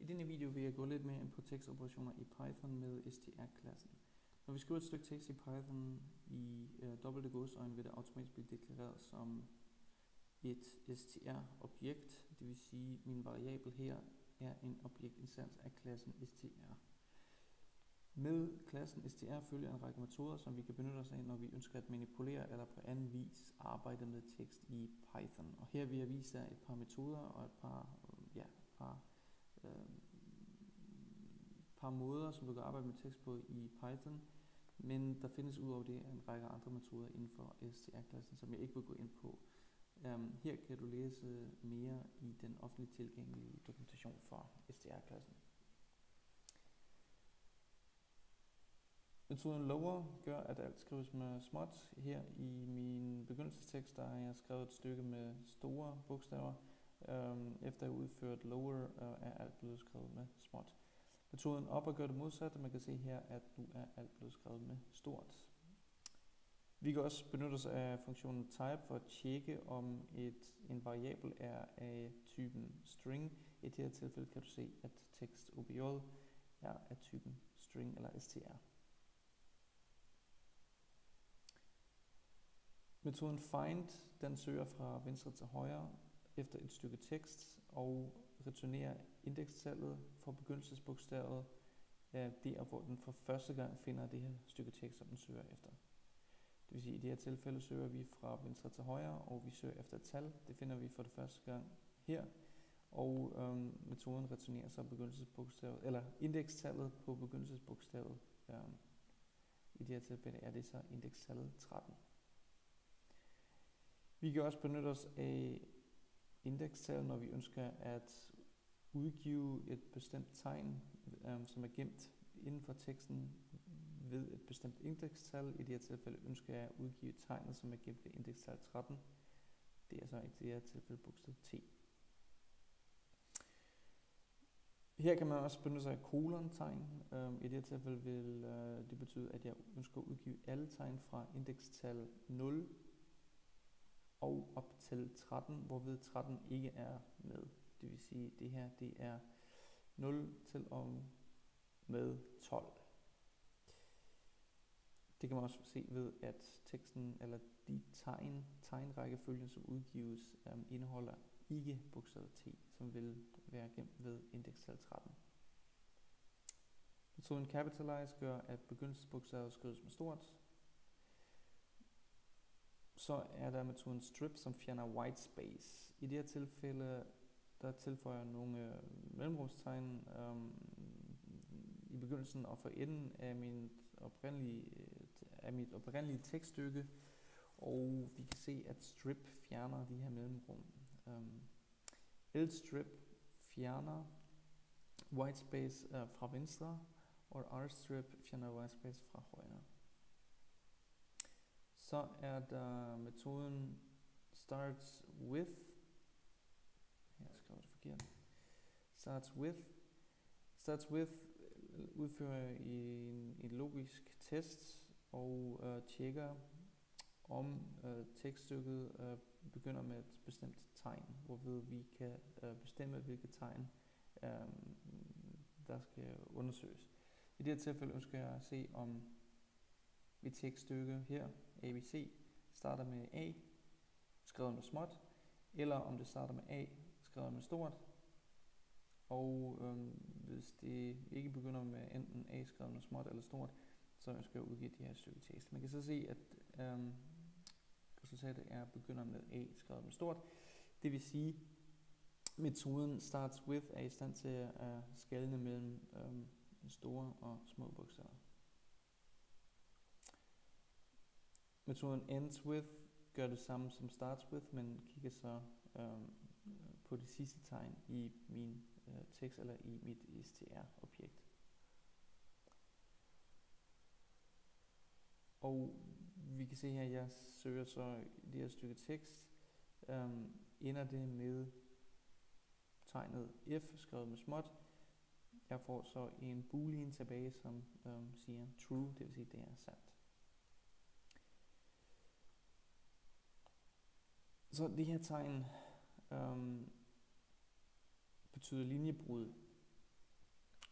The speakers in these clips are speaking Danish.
I denne video vil jeg gå lidt mere ind på tekstoperationer i Python med str-klassen. Når vi skriver et stykke tekst i Python i dobbelte godsøjne, vil det automatisk blive deklareret som et str-objekt. Det vil sige, at min variabel her er en objektinstans af klassen str. Med klassen str følger en række metoder, som vi kan benytte os af, når vi ønsker at manipulere eller på anden vis arbejde med tekst i Python. Og her vil jeg vise jer et par metoder og et par måder, som du kan arbejde med tekst på i Python. Men der findes udover det en række andre metoder inden for str-klassen, som jeg ikke vil gå ind på. Her kan du læse mere i den offentligt tilgængelige dokumentation for str-klassen. Metoden lower gør, at alt skrives med småt. Her i min begyndelsestekst, der har jeg skrevet et stykke med store bogstaver. Efter jeg har udført lower, er alt blevet skrevet med småt. Metoden upper gør det modsatte. Man kan se her, at nu er alt blevet skrevet med stort. Vi kan også benytte os af funktionen type for at tjekke, om en variabel er af typen string. I det her tilfælde kan du se, at tekst obj er af typen string eller str. Metoden find, den søger fra venstre til højre efter et stykke tekst og returnerer indekstallet for begyndelsesbogstavet der, hvor den for første gang finder det her stykke tekst, som den søger efter. Det vil sige, at i det her tilfælde søger vi fra venstre til højre, og vi søger efter et tal. Det finder vi for det første gang her, og metoden returnerer så begyndelsesbogstavet, eller indekstallet på begyndelsesbogstavet. I det her tilfælde er det så indekstallet 13. Vi kan også benytte os af indekstal, når vi ønsker at udgive et bestemt tegn, som er gemt inden for teksten ved et bestemt indekstal. I det her tilfælde ønsker jeg at udgive tegnet, som er gemt ved indekstal 13. Det er så i det her tilfælde bogstav T. Her kan man også benytte sig af kolon-tegn. I det her tilfælde vil det betyde, at jeg ønsker at udgive alle tegn fra indekstal 0 og op til 13, hvorved 13 ikke er med. Det vil sige, at det her det er 0 til og med 12. Det kan man også se ved, at teksten eller de tegnrækkefølgen, som udgives, indeholder ikke bogstavet T, som vil være gemt ved indekstal 13. Metoden capitalize gør, at begyndelsesbogstavet skrives med stort. Så er der metoden strip, som fjerner white space. I det her tilfælde, der tilføjer jeg nogle mellemrumstegn i begyndelsen og for enden af mit oprindelige tekststykke, og vi kan se, at strip fjerner de her mellemrum. L-strip fjerner white space fra venstre, og R-strip fjerner white space fra højre. Så er der metoden starts with. Her skrev det forkert. Starts with udfører en logisk test og tjekker, om tekststykket begynder med et bestemt tegn, hvorved vi kan bestemme, hvilket tegn der skal undersøges. I det her tilfælde ønsker jeg at se, om et tekststykke her, ABC, starter med A, skrevet med småt, eller om det starter med A, skrevet med stort. Og hvis det ikke begynder med enten A, skrevet med småt eller stort, så ønsker jeg at udgive det her stykke tekst. Man kan så se, at resultatet begynder med A, skrevet med stort. Det vil sige, at metoden starts with er i stand til at skelne mellem store og små bogstaver. Metoden ends with gør det samme som starts with, men kigger så på det sidste tegn i min tekst eller i mit str-objekt. Og vi kan se her, at jeg søger så det her stykke tekst. Ender det med tegnet if skrevet med småt. Jeg får så en boolean tilbage, som siger true, det vil sige, at det er sandt. Så det her tegn betyder linjebrud.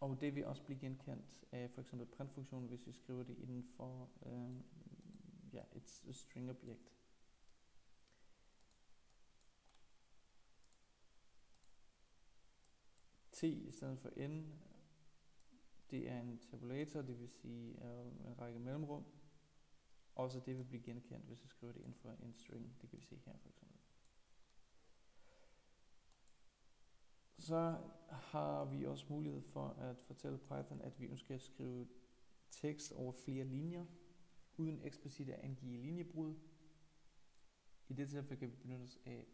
Og det vil også blive genkendt af for eksempel printfunktionen, hvis vi skriver det inden for et string-objekt. T i stedet for n, det er en tabulator, det vil sige en række mellemrum. Også det vil blive genkendt, hvis jeg skriver det inden for en string. Det kan vi se her for eksempel. Så har vi også mulighed for at fortælle Python, at vi ønsker at skrive tekst over flere linjer, uden eksplicit at angive linjebrud. I det tilfælde kan vi benytte os af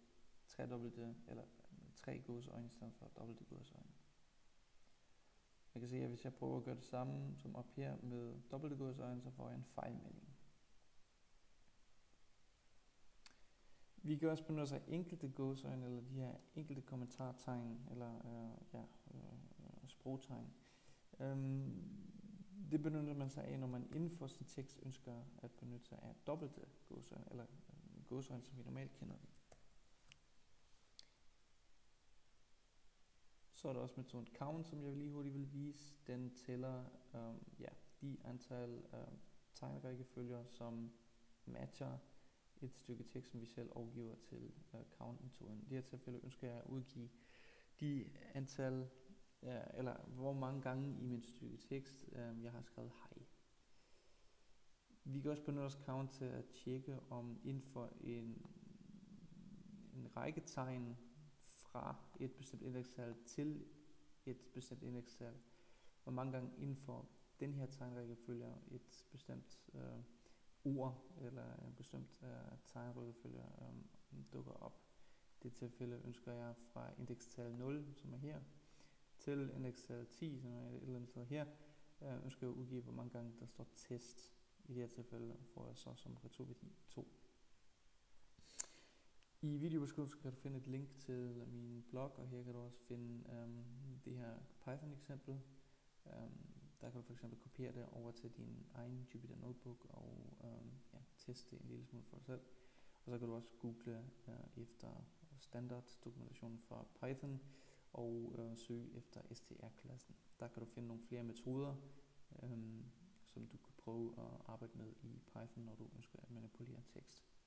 tre gåseøjne i stedet for dobbelte gåseøjne. Jeg kan se, at hvis jeg prøver at gøre det samme som op her med dobbelte gåseøjne, så får jeg en fejlmelding. Vi kan også benytte os af enkelte gåseøjne, eller de her enkelte kommentartegn, eller sprogtegn. Det benytter man sig af, når man inden for sin tekst ønsker at benytte sig af dobbelte gåseøjne, eller gåseøjne, som vi normalt kender dem. Så er der også metoden count, som jeg lige hurtigt vil vise. Den tæller de antal tegnrækkefølger, som matcher et stykke tekst, som vi selv overgiver til count-metoden. I det her tilfælde ønsker jeg at udgive de antal, eller hvor mange gange i mit stykke tekst, jeg har skrevet hej. Vi kan også benytte os count til at tjekke, om inden for en række tegn fra et bestemt indekstal til et bestemt indekstal, hvor mange gange inden for den her tegnrække følger et bestemt ord eller en bestemt tegnrækkefølge dukker op. I det tilfælde ønsker jeg fra indekstal 0, som er her, til indekstal 10, som er et eller andet sted her, ønsker jeg at udgive, hvor mange gange der står test. I det her tilfælde får jeg så som returværdi 2. I videobeskrivelsen kan du finde et link til min blog, og her kan du også finde det her Python-eksempel. Der kan du for eksempel kopiere det over til din egen Jupyter Notebook og teste en lille smule for dig selv. Og så kan du også google efter standarddokumentation for Python og søge efter str-klassen. Der kan du finde nogle flere metoder, som du kan prøve at arbejde med i Python, når du ønsker at manipulere tekst.